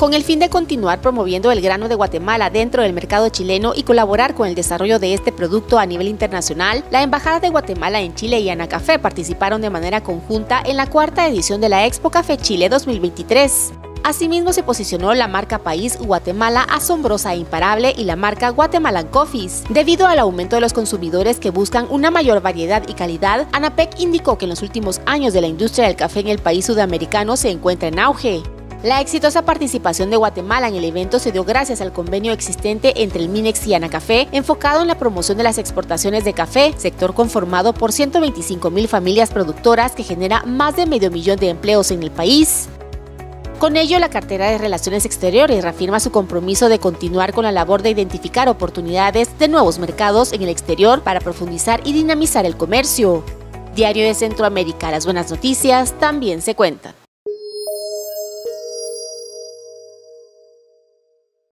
Con el fin de continuar promoviendo el grano de Guatemala dentro del mercado chileno y colaborar con el desarrollo de este producto a nivel internacional, la Embajada de Guatemala en Chile y Anacafé participaron de manera conjunta en la cuarta edición de la Expo Café Chile 2023. Asimismo se posicionó la marca País Guatemala asombrosa e imparable y la marca Guatemalan Coffees. Debido al aumento de los consumidores que buscan una mayor variedad y calidad, ANAPEC indicó que en los últimos años de la industria del café en el país sudamericano se encuentra en auge. La exitosa participación de Guatemala en el evento se dio gracias al convenio existente entre el MINEX y Anacafé, enfocado en la promoción de las exportaciones de café, sector conformado por 125,000 familias productoras que genera más de 500,000 de empleos en el país. Con ello, la cartera de Relaciones Exteriores reafirma su compromiso de continuar con la labor de identificar oportunidades de nuevos mercados en el exterior para profundizar y dinamizar el comercio. Diario de Centroamérica, las buenas noticias también se cuentan.